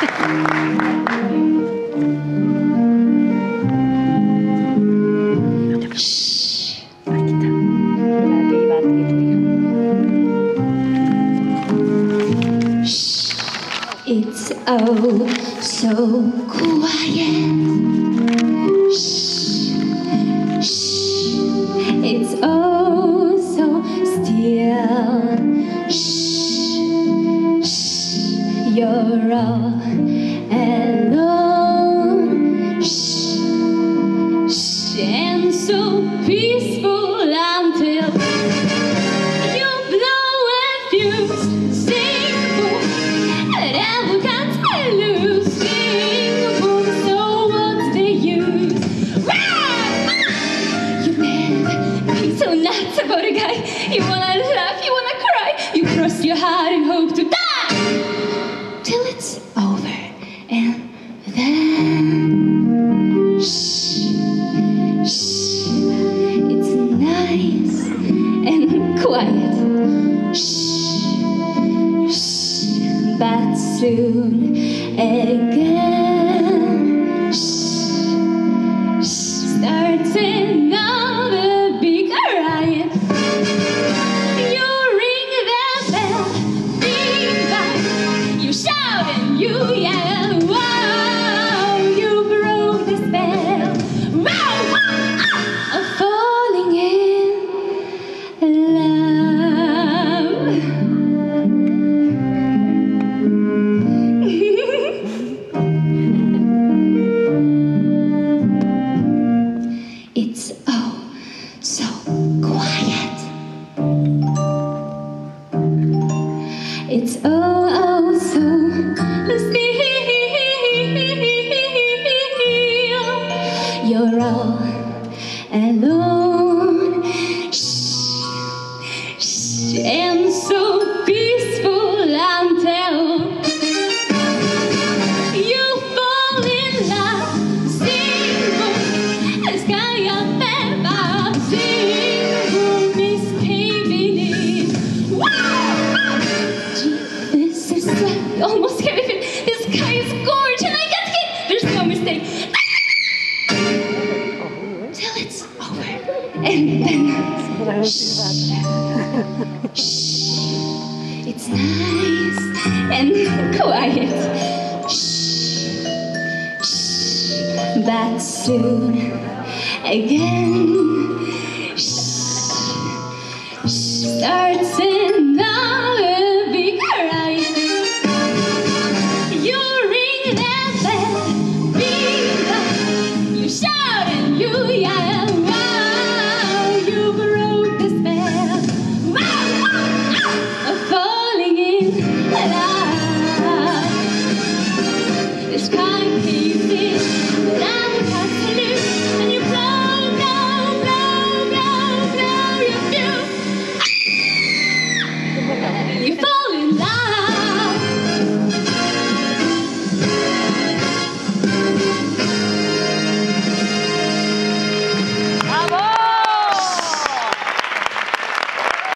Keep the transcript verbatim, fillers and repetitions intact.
It's oh so quiet. Shh, shh. It's oh so still. Shh, shh. You're all alone. Shh, shh. And so peaceful until you blow a fuse. Nuts about a guy. You wanna laugh, you wanna cry, you cross your heart and hope to die till it's over, and then shh, shh, it's nice and quiet. Shh, shh, but soon again shh, shh, starts another. You yell, wow, you broke the spell, wow, wow, of falling in love. It's oh so quiet. It's oh oh so you're all alone. Shh, shh, and so peaceful until you fall in love. Single, the sky up above. Single, Miss Baby. Wow! Gee, this is like almost heaven. This sky is gorgeous, and I can't get. There's no mistake. And then, shh, shh, it's nice and quiet. Shh, shh, but soon again, shh, shh, starts